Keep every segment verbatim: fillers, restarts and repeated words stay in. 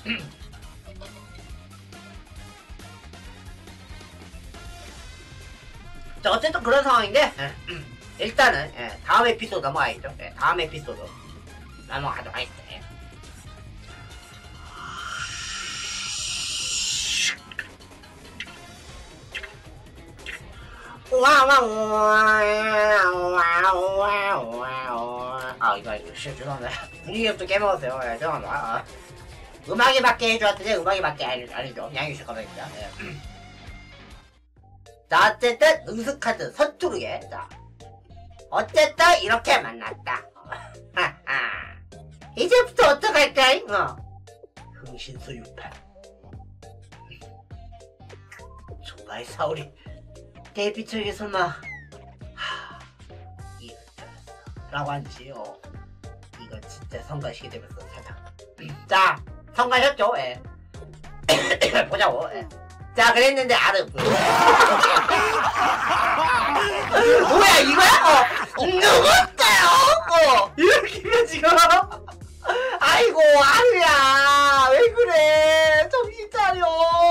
자, 어쨌든 그런 상황인데 일단은 예, 다음 에피소드 넘어가야죠. 예, 다음 에피소드 넘어가도록 하겠습니다. 예. 아 이거 이거 죄송합니다. 분위기부터 깨먹었어요. 예, 죄송합니다. 아. 음악에 맞게 해주었더니 음악에 맞게 아니죠. 양해 주실 겁니다. 예. 자, 어쨌든 응습카드 서투르게. 자, 어쨌든 이렇게 만났다. 이제부터 어떡할까잉? 어. 흥신소유파. 정말 사울이 데이비처에게 설마 하... 이럴 줄 알았어 라고 한지. 어. 이거 진짜 성가시게 되면서 사장. 자, 성가셨죠? 예. 보자고. 예. 자, 그랬는데 아름 뭐야 이거야? 어. 누구였어요? 어. 이렇게 지금 아이고 아루야 왜 그래 정신 차려.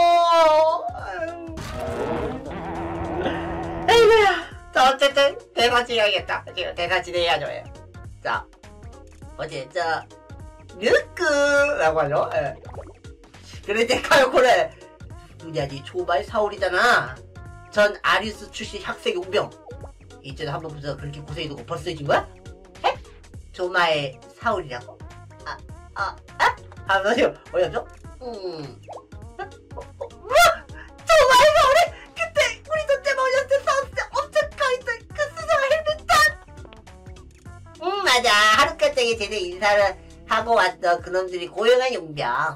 아이고야. 자, 어쨌든 대사 지내야겠다. 지금 대사 지내야죠. 예. 자, 어제 저 느끄라고 하죠. 예. 그런데 카요코레 누냐니 초발 사울이잖아. 전 아리우스 출신 학생 용병. 이전에 한번 보면서 그렇게 고생해두고 벌써 해준 거야? 에? 조마의 사울이라고? 아, 아, 아? 아, 맞아요. 어렵죠? 음. 어, 어, 어, 뭐? 조마의 사울이? 그때 우리 전체 어렸을 때 싸웠을 때 엄청 가있던 그 수상한 헬멧탄? 응, 맞아. 하루까지 제대 인사를 하고 왔던 그놈들이 고용한 용병.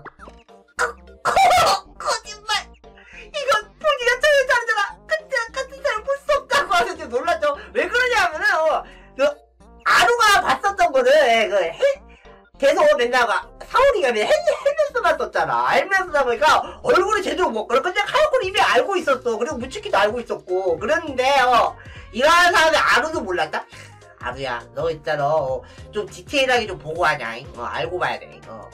거짓말! 이건 보기가 전혀 다르잖아! 그때 같은 사람 볼 수 없다고 하는데 놀랐죠? 왜 그러냐면은, 어, 그, 아루가 봤었던 거는, 예, 그, 헬, 계속 맨날 막, 사울이가 헬, 헬멧만 썼잖아. 헬멧 쓰다 보니까 얼굴이 제대로 못 걸어. 근데 카요코는 이미 알고 있었어. 그리고 무츠키도 알고 있었고. 그랬는데, 어, 이러한 사람이 아루도 몰랐다? 아루야, 너 있잖아. 어, 좀 디테일하게 좀 보고 하냐. 어, 알고 봐야 돼. 어.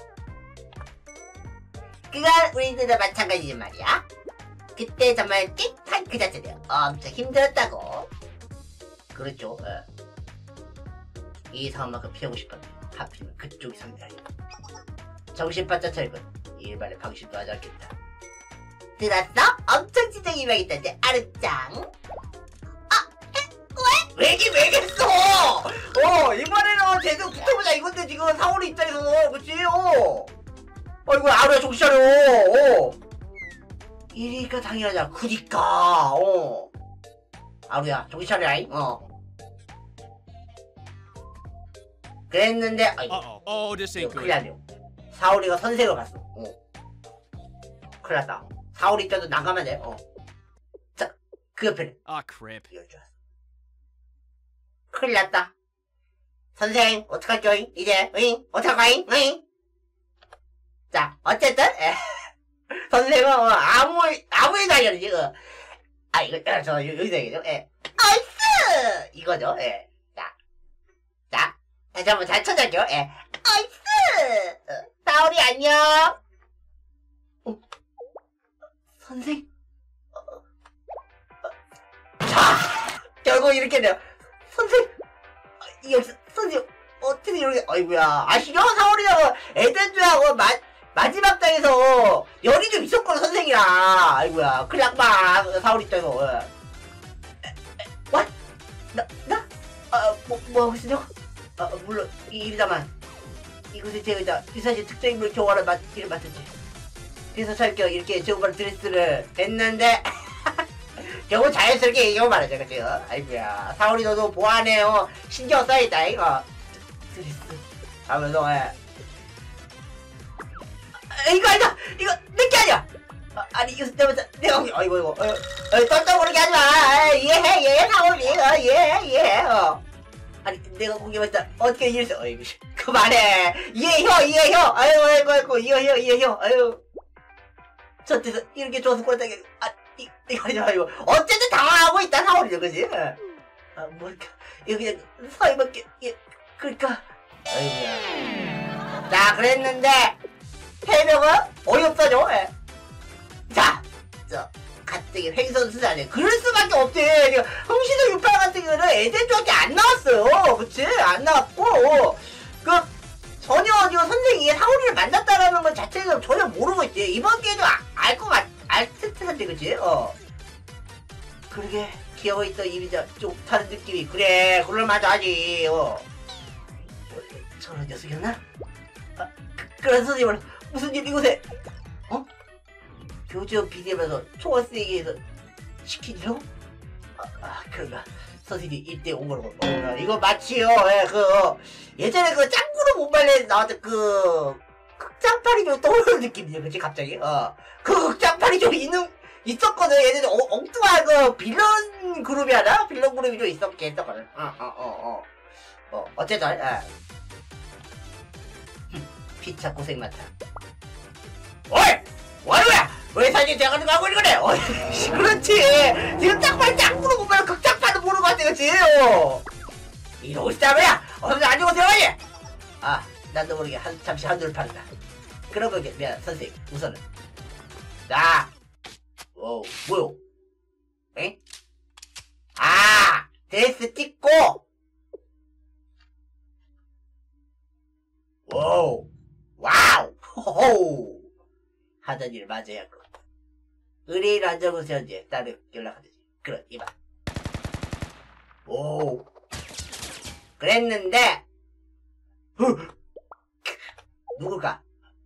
그건 우리들도 마찬가지란 말이야. 그때 정말 끽한 그 자체는 엄청 힘들었다고. 그렇죠. 어. 이 상황만큼 피하고 싶었네. 하필이면 그쪽이 상대하려. 정신 바짝 차리고 일반의 방심도 하지 않겠다. 들었어? 엄청 진정이 임하겠다는데 아르짱. 아, 에? 왜? 왜긴 왜겠어? 어, 이번에는 제대로 붙어보자 이건데 지금 사울의 입장에서 그치? 어. 어이구 아루야 정신 차려. 어. 이러니까 당연하잖아. 그니까 어. 아루야 정신 차려라잉. 어. 그랬는데 아이고 oh, 이거 큰일 났네요. 사울이가 선생을 갔어. 어. 큰일 났다. 사울이 입장도 나가면 돼. 어. 자, 그 옆에는 아 crap. 이럴 줄 알았어. 큰일 났다. 선생 어떡할겨 이제? 응? 어떡할까잉? 응? 자, 어쨌든, 에. 선생님은, 어, 아무, 아무 일도 아니었지, 어. 아, 이거, 어, 저, 여기서 얘기죠, 예. 어이스! 이거죠, 예. 자. 자. 다시 한번 잘 찾아볼게요, 예. 어이스! 어, 사울이 안녕! 어. 선생? 어, 어. 자! 결국 이렇게 돼요. 선생! 어, 여기서, 선생, 어떻게 이렇게, 어이구야. 아시죠? 사울이하고 에덴즈하고 마, 마지막 장에서 열이 좀 있었거든 선생이랑. 아이고야 큰일 났구만 사울 입장에서. 왓? 나? 나? 아, 뭐, 뭐 하고 있으냐고? 아, 물론 일이다만 이곳에 제가 유사시 특정인물 교화를 맡, 일을 맡았지. 그래서 살격 이렇게 저번에 드레스를 했는데 결국 자연스럽게 얘기하고 말하자 그치? 아이고야 사울이 너도 보안해요 신경 써야겠다 이거 드레스 하면서. 예. 이거 아니다! 이거 내게 아니야! 아, 아니 이거 때문에 내가 아이고 이거 어, 어, 똘똘 모르게 하지마! 아, 이해해 이해해 사울이 어, 이해해 이해해 어. 아니 내가 공개했다 어떻게 이해했어? 어이구 그만해 이해해요 이해해요 아유 아이고 아이고 이해해요 이해해요 아유 저때서 이렇게 줘서 꼴딱이 아 이, 이거 아니야 이거 어쨌든 당황하고 있다 사울이죠 그지? 아 뭘까 이거 그냥 사이밖에 예 그러니까 아이고야 자 그랬는데 세 명은 어이없어져. 예. 자, 저 가뜩이 횡선수사네. 그럴 수밖에 없지. 흥신소 육팔 같은 경우는 애들 쪽에 안 나왔어요. 그치? 안 나왔고 그 전혀 지금 선생이 사오리를 만났다라는 것 자체는 전혀 모르고 있지. 이번 기회도 알 것 같, 알 듯한데, 그치? 어. 그러게 기어있던 이미자 쪽타는 느낌이 그래 그럴만도 하지. 어. 저런 녀석이었나? 아, 그, 그런 선생님을 무슨 일 이곳에 어? 교지원 비디오면서 초원생에게서 시키죠? 아, 아 그런가 선생님이 일대 온 거로 어, 이거 마치요. 예, 그 어, 예전에 그 짱구로 못말래 나왔던 그 극장팔이 좀 떠오르는 느낌이야. 그치 갑자기 어. 그 극장팔이 좀 있는 있었거든. 얘네들 어, 엉뚱한 그 빌런 그룹이 하나? 빌런 그룹이 좀 있었게 했었거든. 어, 어, 어, 어. 어, 어쨌든, 아. 피차 고생 많다. 어이! 뭐하는거야! 왜 사진 대가는 가고 이러네! 어이, 그렇지! 지금 짝팔 짝구로 보면 극장판도 모르고 왔지, 그치? 어. 이러고 있다며야! 어서 앉아고 들어가지! 아, 난도 모르게 한, 잠시 한눈을 파는다. 그런 거게, 미안, 선생님, 우선은. 자! 오, 뭐요? 에? 아! 드레스 찍고! 오! 와우! 호호! 하던 일 맞아야 할 것 같다. 의뢰인 안정은 현재 따로 연락하듯이. 그럼, 이봐. 오! 그랬는데! 누굴까?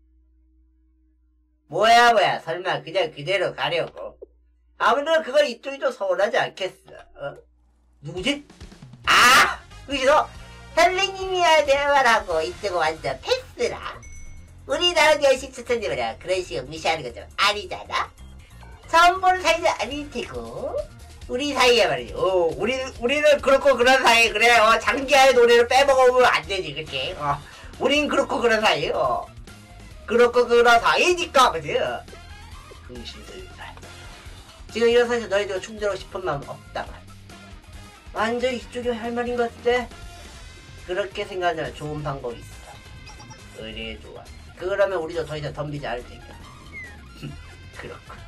뭐야 뭐야 설마 그냥 그대로 가려고. 아무래도 그걸 이쪽이 좀 서운하지 않겠어. 어? 누구지? 아! 그기서 선생님이야 대화라고 이쪽은 완전 패스라. 우리나라 여신 스탠드면 그런 식으로 무시하는 건 좀 아니잖아? 처음 보는 사이도 아닐 테고 우리 사이에 말이지. 어, 우리, 우리는 그렇고 그런 사이. 그래. 어, 장기하의 노래를 빼먹으면 안 되지. 그치? 어, 우린 그렇고 그런 사이. 어. 그렇고 그런 사이니까. 그치? 흥신소유발. 지금 이런 사이에서 너희들 충돌하고 싶은 마음 없다만. 완전 이쪽이 할 말인 것 같은데? 그렇게 생각하면 좋은 방법이 있어. 그래, 좋아. 그러면 우리도 더 이상 덤비지 않을 테니까. 그렇군.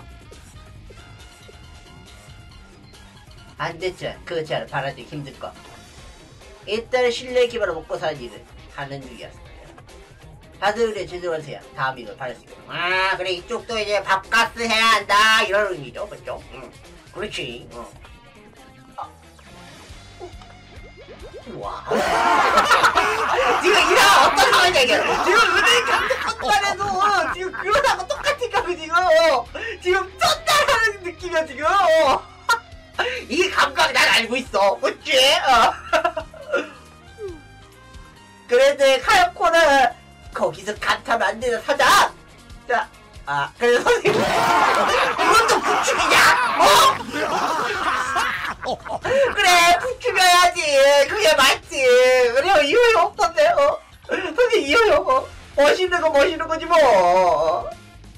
안 됐죠. 그렇지 않아. 바라지 힘들 거. 일단 신뢰 기반으로 먹고 사는 일을 하는 중이었어요. 다들 그래 죄송하세요. 다음 일을 바랬습니다. 아 그래 이쪽도 이제 밥값을 해야 한다 이런 의미죠. 그렇죠? 응. 그렇지. 어. 와. 지금 이런 어떤 상황이야 이게. 지금 은행 감독권만 해도 지금 그러다고 똑같으니까 지금 지금 쩐다라는 느낌이야 지금. 이 감각 난 알고 있어. 그치? 어. 그래도 카요코는 거기서 간타면 안 되는 사장. 자, 아 그래서 선생님 이것도 부축이냐? 어? 그래 부축해야지. 그게 맞지. 그래 이유이 없던데. 어? 선생님 이유이 어? 멋있는 거 멋있는 거지 뭐.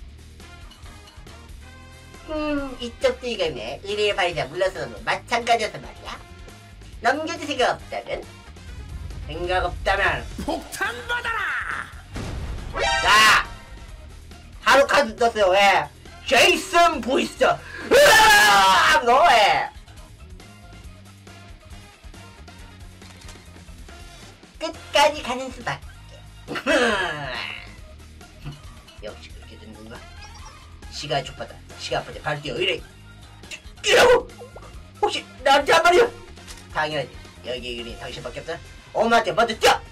음, 이쪽도 이거네. 의뢰의 발의자 물러서는 마찬가지여서 말이야. 넘겨줄 생각 없다면? 생각 없다면 폭탄 받아라! 자! 하루카 떴어요. 왜? 제이슨 보이스! 으아! 너 왜? 끝까지 가는 수밖에. 역시 그렇게 된 건가? 시간이 촉받아. 시간 앞에 발 뛰어 이래. 뛰라고! 혹시 나한테 한 말이야? 당연하지. 여기 의뢰인 당신밖에 없다. 엄마한테 먼저 뛰어!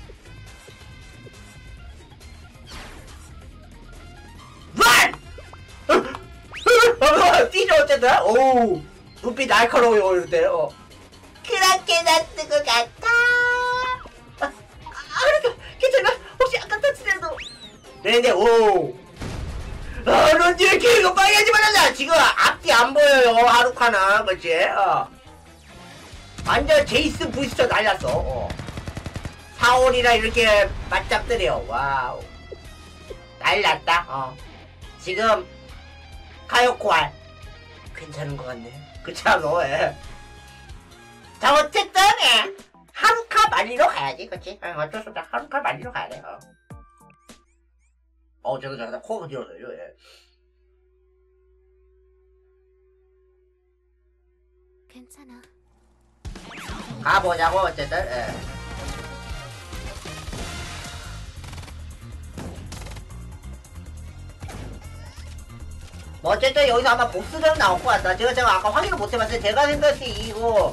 런! 뛰죠 어쨌든. 오우 눈빛 날카로워요 이럴 때. 어. 그렇게 낯선 것 같아. 아, 아 그러니까 괜찮아. 혹시 아까 터치돼도 네네. 오우 아, 넌 뒤에 길고 빨개지 말아라. 지금 앞뒤 안 보여요. 하루카나 그치? 어. 완전 제이슨 부스터 날랐어. 어. 사월이라 이렇게 맞잡더래요. 와우 날랐다. 어. 지금 카요코알 괜찮은 것 같네. 그치 않어? 예. 자 어쨌든 예. 하루카 말리러 가야지. 그치? 예, 어쩔 수 없다. 하루카 말리러 가야 돼. 어. 어, 저도 저도 코가 길어서요, 예. 괜찮아. 가보자고, 어쨌든, 예. 뭐, 어쨌든 여기서 아마 보스전 나올 것 같다. 제가, 제가 아까 확인을 못 해봤어요. 제가 생각해, 이거,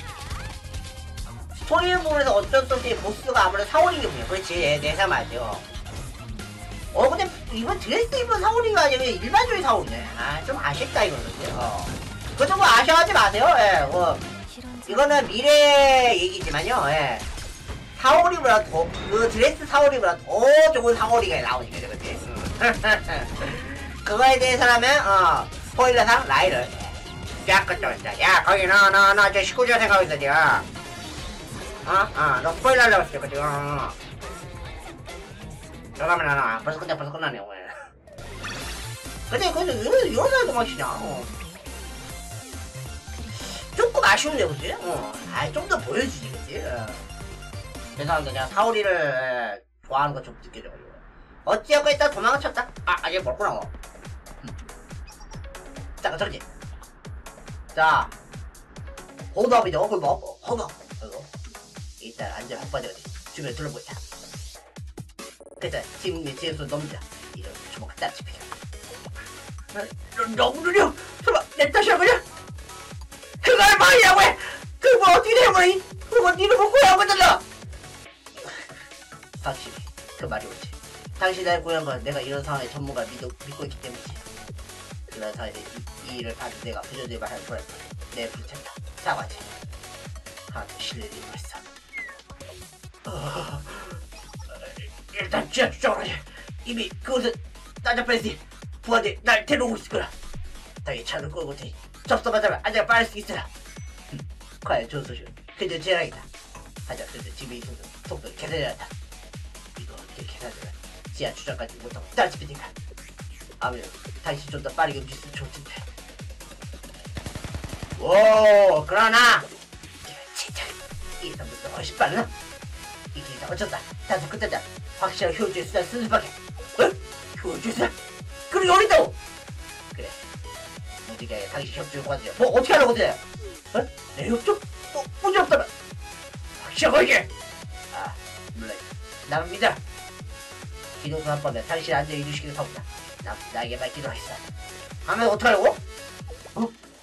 스토리 부분에서 어쩔 수 없이 보스가 아무래도 사오리겠군요. 그렇지, 예, 내 생각 맞죠. 어, 근데 이건 드레스 입은 사오리가 아니라 일반적인 사오리네. 아, 좀 아쉽다, 이거는. 어. 그것도 뭐 아쉬워하지 마세요, 예, 뭐. 이거는 미래 얘기지만요, 예. 사오리보다 더, 그 드레스 사오리보다 더 좋은 사오리가 나오니까, 그치? 그거에 대해서라면, 어, 스포일러상 라이를. 야, 그쵸, 진짜. 야, 거기, 너, 너, 너, 저 십구 조 생각하고 있어, 지금. 어? 어, 너 스포일러 하려고 했어, 그치? 어. 잠깐만, 나, 벌써 끝내, 벌써 끝나네, 오늘. 근데, 근데, 이런, 이런 사람도 맛이냐, 어. 조금 아쉬운데, 그치? 어. 아, 좀 더 보여주지, 그치? 어. 죄송합니다. 그냥 사오리를, 에, 좋아하는 거 좀 느껴져가지고. 어찌하고 일단 도망쳤다? 아, 아직 먹구나, 뭐. 자, 저기. 자. 호흡업이죠. 호흡업. 호흡업. 이거. 일단 안전 확보되거든. 주변에 둘러보자. 그래서 지금 뒤에서 넘자. 이런 주먹을 따집히자. 너무 느려. 설마 내 탓이야 그냥? 그걸 말이라고 해. 그거 어떻게 된 거니? 그거 니를 못 구해한 거잖아. 확실히 그 말이 옳지. 당신이 날 구한 건 내가 이런 상황에 전문가 믿고, 믿고 있기 때문이지. 그런 상황에 이, 이 일을 받은 내가 부조대발 할 뻔했다. 내 불쳤다. 사과지. 하나도 실례를 했어. 어... 일단 지하 주장을 하지. 이미 그곳은 따져버렸으니 부하들이 날 데려오고 있을 거라. 당연히 차를 끌고 테니 접속하자면 아직 빠를 수 있으라. 음, 과연 좋은 소식은 그저 재앙이다. 하지만 그래도 집에 있어서 속도를 계산해야 한다. 이거 어떻게 계산하면 지하 주장까지 못하고 따집히니까. 아무래도 당신이 좀 더 빠르게 움직였으면 좋을 텐데. 오, 그러나 진짜 이 사람보다 훨씬 빠르나? 이게 다 어쩐다. 단속 끝자자. 확실한 효주의 수단을 쓰는 수밖에. 어? 효주의 수단? 그럼 여기 있다고! 그래. 무지개 당신 협조를 구하세요. 뭐 어떻게 하려고 그래? 어? 내 협조? 뭐 문제 없다면 확실하게! 아, 물론 나는 믿어. 기도수 한 번에 당신 안전을 이루시기를 바랍니다. 나, 나에게만 기도하겠어. 하면 어떡하려고? 어?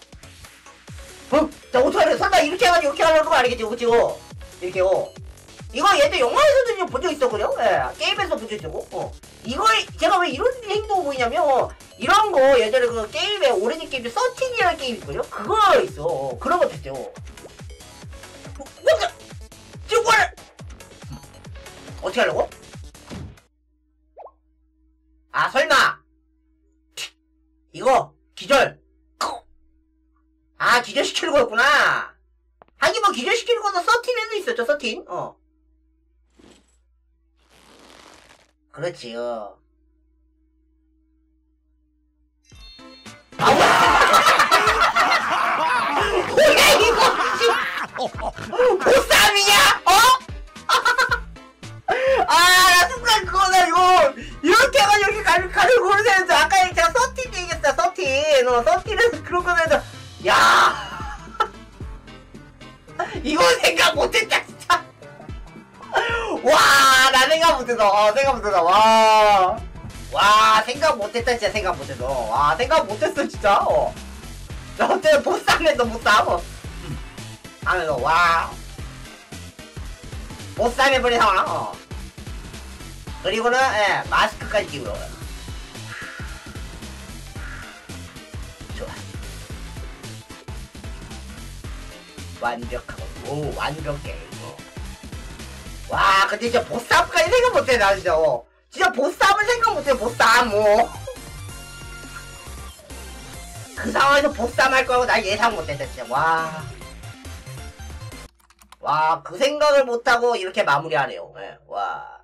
어? 나 어떡하려고? 설마 이렇게 해가지고 이렇게 하려는 거 아니겠지, 그치? 이렇게요. 이거 예전에 영화에서도 본 적 있었거든요? 예, 게임에서 본 적 있었고, 어. 이거, 제가 왜 이런 행동을 보이냐면, 어, 이런 거 예전에 그 게임에, 오래된 게임, 서틴이라는 게임 있거든요? 그거 있어. 어, 그런 거 됐죠. 뭐, 뭐야! 지금 뭐를! 어떻게 하려고? 아, 설마! 이거, 기절! 아, 기절시키는 거였구나! 하긴 뭐, 기절시키는 것도 서틴에도 있었죠, 서틴. 어. 그렇지, 어. 아, 뭐야, 이거! 보쌈이냐? 어? 아, 나 순간 그거다, 이거! 이렇게 해가지고 이렇게 가를, 가를 고르되는데 아까 제가 서틴 얘기했어, 서틴. 어, 서틴에서 그런 거 되는데, 야! 이거 생각 못했다, 진짜! 와, 나 생각 못했어. 어, 생각 못했어. 와. 와, 생각 못했다, 진짜 생각 못했어. 와, 생각 못했어, 진짜. 어. 나 어때, 보쌈 했어, 보쌈. 어. 하면서, 와. 보쌈 해버린 상황, 어. 그리고는, 예, 마스크까지 끼고. 좋아. 완벽하고, 오, 완벽해. 와, 근데 진짜 보쌈까지 생각 못해, 나 진짜. 어. 진짜 보쌈을 생각 못해, 보쌈, 뭐. 그 상황에서 보쌈 할 거라고 나 예상 못했다, 진짜. 와. 와, 그 생각을 못하고 이렇게 마무리하네요. 네, 와.